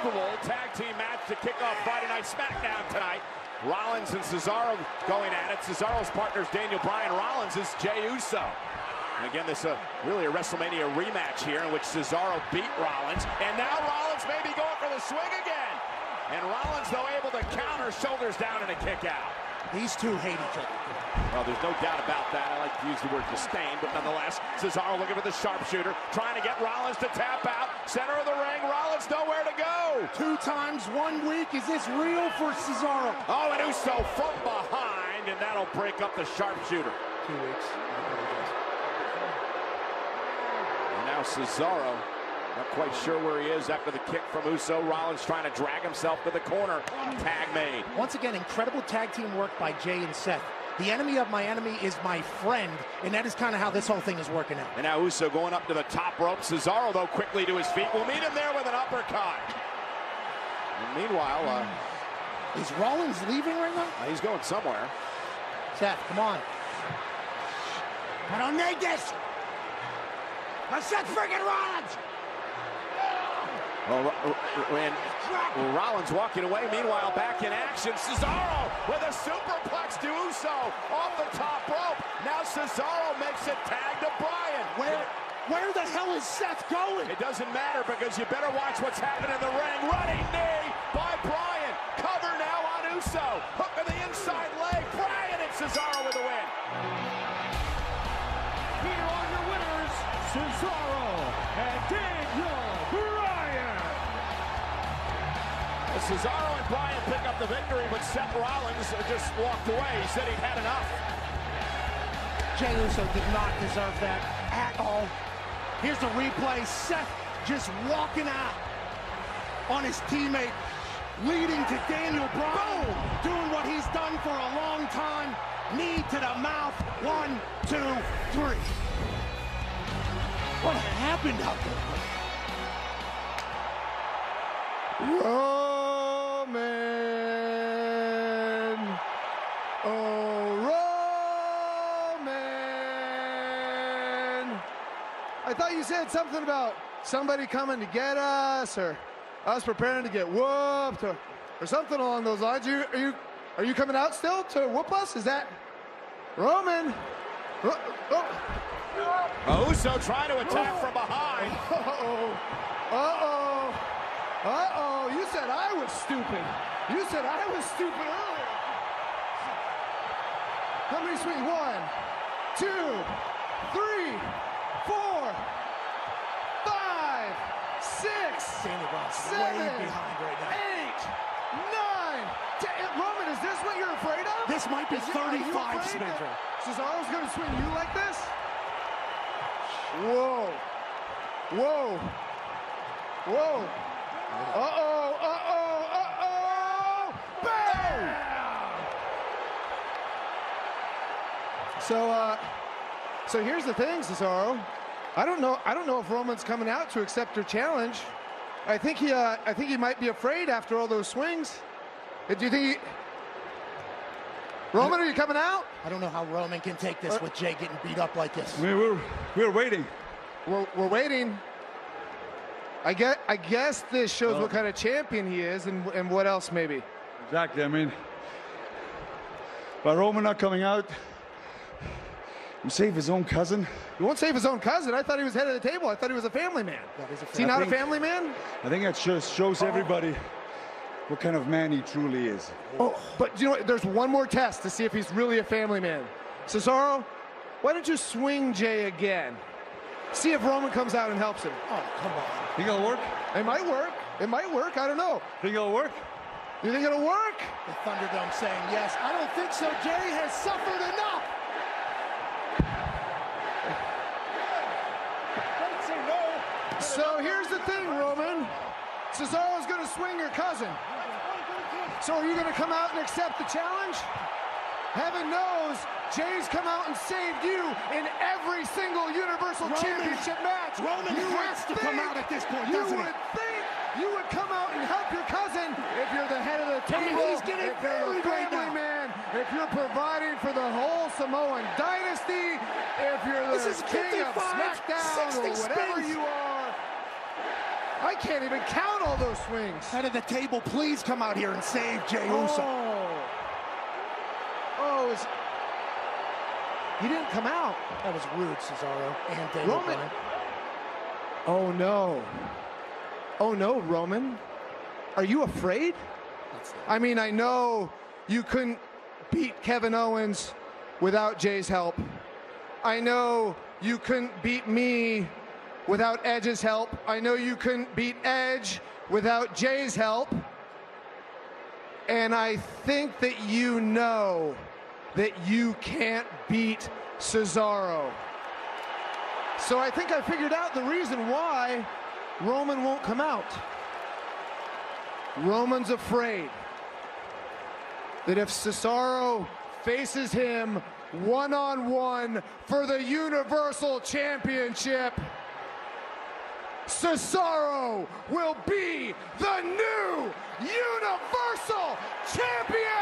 unbelievable tag team match to kick off Friday Night SmackDown tonight. Rollins and Cesaro going at it. Cesaro's partner is Daniel Bryan. Rollins is Jey Uso. And again, this is really a WrestleMania rematch here in which Cesaro beat Rollins. And now Rollins may be going for the swing again. And Rollins, though, able to counter, shoulders down, and a kick out. These two hate each other. Well, there's no doubt about that. I like to use the word disdain, but nonetheless, Cesaro looking for the sharpshooter, trying to get Rollins to tap out. Center of the ring, Rollins nowhere to go. 2 times 1 week. Is this real for Cesaro? Oh, and Uso from behind, and that'll break up the sharpshooter. 2 weeks. And now Cesaro, not quite sure where he is after the kick from Uso. Rollins trying to drag himself to the corner. Tag made. Once again, incredible tag team work by Jey and Seth. The enemy of my enemy is my friend, and that is kind of how this whole thing is working out. And now Uso going up to the top rope. Cesaro, though, quickly to his feet. We'll meet him there with an uppercut. And meanwhile, is Rollins leaving right now? He's going somewhere. Seth, come on. I don't need this. Seth freaking Rollins. And Rollins walking away. Meanwhile, back in action. Cesaro with a superplex to Uso off the top rope. Now Cesaro makes a tag to Bryan. Where the hell is Seth going? It doesn't matter because you better watch what's happening in the ring. Running knee by Bryan. Cover now on Uso. Hook of the inside leg. Bryan and Cesaro with the win. Here are your winners, Cesaro and Daniel Bryan. Cesaro and Bryan pick up the victory, but Seth Rollins just walked away. He said he'd had enough. Jey Uso did not deserve that at all. Here's the replay. Seth just walking out on his teammate, leading to Daniel Bryan. Boom! Doing what he's done for a long time. Knee to the mouth. 1, 2, 3. What happened out there? Roman. Oh, Roman. I thought you said something about somebody coming to get us, or us preparing to get whooped, or something along those lines. Are you coming out still to whoop us? Is that Roman? Uso trying to attack from behind. Uh-oh. You said I was stupid. You said I was stupid earlier. How many swings? 1, 2, 3, 4, 5, 6, Daniel Bryan's 7, way behind right now. 8, 9, 10. Roman, is this what you're afraid of? This might be 35 spins. Cesaro's gonna swing you like this? Whoa. Whoa. Whoa. Uh-oh. Bam! So here's the thing, Cesaro. I don't know if Roman's coming out to accept your challenge. I think he might be afraid after all those swings. Do you think Roman, are you coming out? I don't know how Roman can take this with Jey getting beat up like this. We're waiting. We're waiting. I guess this shows what kind of champion he is, and what else maybe. Exactly. I mean, by Roman not coming out, he save his own cousin. He won't save his own cousin. I thought he was head of the table. I thought he was a family man. Is he not a family man? I think that just shows everybody what kind of man he truly is. Oh, but you know what? There's one more test to see if he's really a family man. Cesaro, why don't you swing Jey again? See if Roman comes out and helps him. Oh, come on. Think it'll work? It might work. It might work. I don't know. Think it'll work? You think it'll work? The Thunderdome saying yes. I don't think so. Jey has suffered enough. So here's the thing, Roman. Cesaro's going to swing your cousin. So are you going to come out and accept the challenge? Heaven knows Jey's come out and saved you in every single Universal Championship match. Roman has to come out at this point, doesn't he? You would think you would come out and help your cousin if you're the head of the table. I mean, he's getting if you're buried a right family now. man, if you're providing for the whole Samoan dynasty, if you're the This is king of 55, SmackDown 60 or whatever spins. you are. I I can't even count all those swings. Head of the table, please come out here and save Jey Uso. He didn't come out. That was rude, Cesaro and Daniel Roman. Bryan. Oh no. Oh no, Roman. Are you afraid? I mean, I know you couldn't beat Kevin Owens without Jay's help. I know you couldn't beat me without Edge's help. I know you couldn't beat Edge without Jay's help. And I think that you know that you can't beat Cesaro. So I think I figured out the reason why Roman won't come out. Roman's afraid that if Cesaro faces him one-on-one for the Universal Championship, Cesaro will be the new Universal Champion!